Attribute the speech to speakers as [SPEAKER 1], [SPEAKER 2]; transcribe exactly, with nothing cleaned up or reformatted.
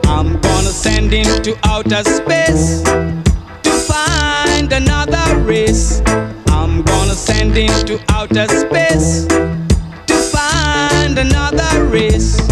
[SPEAKER 1] I'm gonna send him to outer space to find another race. I'm gonna send him to outer space to find another race.